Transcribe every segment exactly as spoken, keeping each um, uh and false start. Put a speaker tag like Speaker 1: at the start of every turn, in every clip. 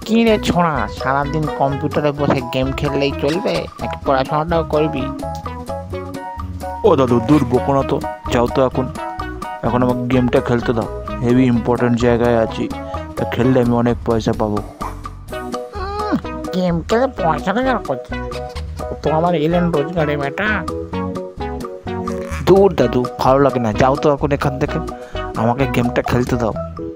Speaker 1: কি রে ছোঁড়া, সারাদিন কম্পিউটারে বসে গেম খেললেই চলবে নাকি পড়াশোনাটাও করবি?
Speaker 2: ও দাদু দূর বকো না তো, যাও তো এখন এখন আমাকে গেমটা খেলতে দাও। হেভি ইম্পর্টেন্ট জায়গায় আছি, তা খেললে আমি অনেক পয়সা পাবো।
Speaker 1: গেম খেলে পয়সা রোজগার করছে তো আমার এলেন রোজগারে বেটা।
Speaker 2: দূর দাদু, ভালো লাগে না, যাও তো এখন এখান থেকে, আমাকে গেমটা খেলতে দাও।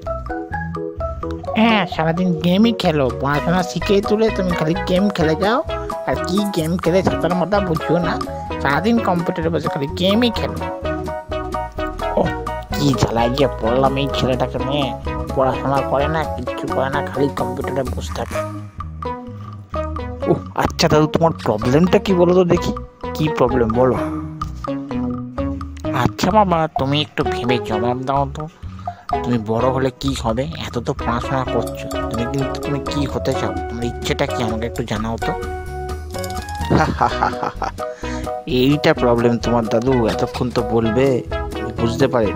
Speaker 1: হ্যাঁ, সারাদিন গেমই খেলো, পড়াশোনা শিখেই তুলে তুমি খালি গেম খেলে যাও। আর কি গেম খেলে সেটার মতো বুঝিও না, সারাদিন কম্পিউটারে বসে খালি গেমই খেলো। ও কি জ্বালায় গিয়ে পড়লাম এই ছেলেটাকে নিয়ে, পড়াশোনা করে না, কিচ্ছু করে না, খালি কম্পিউটারে বসে থাকে।
Speaker 2: ও আচ্ছা দাদু, তোমার প্রবলেমটা কি বলো তো দেখি, কি প্রবলেম বলো।
Speaker 1: আচ্ছা বাবা, তুমি একটু ভেবে জবাব দাও তো, তুমি বড় হলে কি হবে? এত তো পড়াশোনা করছো, তুমি কিন্তু তুমি কি হতে চাও? তোমার ইচ্ছেটা কি আমাকে একটু জানাও তো।
Speaker 2: এইটা প্রবলেম তোমার দাদু, এতক্ষণ তো বলবে, বুঝতে পারেন।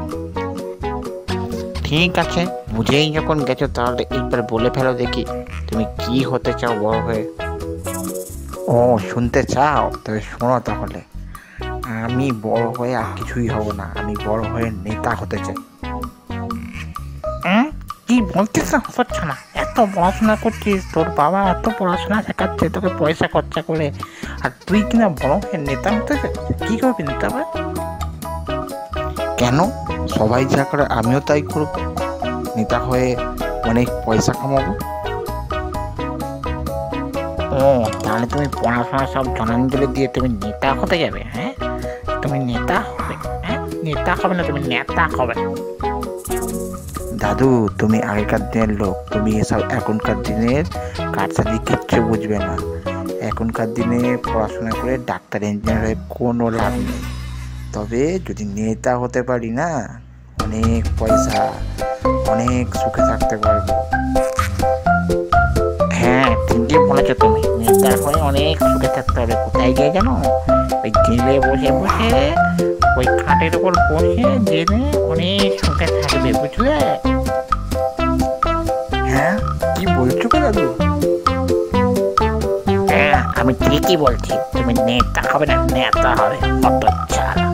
Speaker 1: ঠিক আছে, বুঝেই যখন গেছো তাহলে এইবার বলে ফেলো দেখি, তুমি কি হতে চাও বড় হয়ে?
Speaker 2: ও শুনতে চাও, তবে শোনো তাহলে, আমি বড় হয়ে আর কিছুই হব না, আমি বড় হয়ে নেতা হতে চাই।
Speaker 1: হ্যাঁ, কি বলছিস? হচ্ছে না, এত পড়াশোনা করছিস, তোর বাবা এত পড়াশোনা শেখাচ্ছে তোকে পয়সা খরচা করে, আর তুই কিনা বড় হয়ে নেতা হতে চাস? কি করবি নেতা হবে?
Speaker 2: কেন, সবাই যা করে আমিও তাই করব, নেতা হয়ে অনেক পয়সা কামাবো।
Speaker 1: ও তাহলে তুমি পড়াশোনা সব জনাঞ্জলি দিয়ে তুমি নেতা হতে যাবে? হ্যাঁ, তুমি নেতা হবে? হ্যাঁ, নেতা হবে না, তুমি নেতা হবে।
Speaker 2: দাদু তুমি আগেকার দিনের লোক, তুমি এসব এখনকার দিনের কাজসাজি কিচ্ছু বুঝবে না। এখনকার দিনে পড়াশোনা করে ডাক্তার ইঞ্জিনিয়ার হয়ে কোনো লাভ নেই, তবে যদি নেতা হতে পারি না, অনেক পয়সা, অনেক সুখে থাকতে পারবো।
Speaker 1: হ্যাঁ ঠিকই বলেছো তুমি, নেতা হয়ে অনেক সুখে থাকতে হবে। কোথায় গিয়ে জানো? ওই জেলে বসে বসে, ওই খাটের উপর বসে জেলে অনেক সুখে থাকবে, বুঝলে?
Speaker 2: হ্যাঁ, কি বলছো গো দাদু?
Speaker 1: হ্যাঁ আমি ঠিকই বলছি, তুমি নেতা হবে না, নেতা হবে, অত চাল।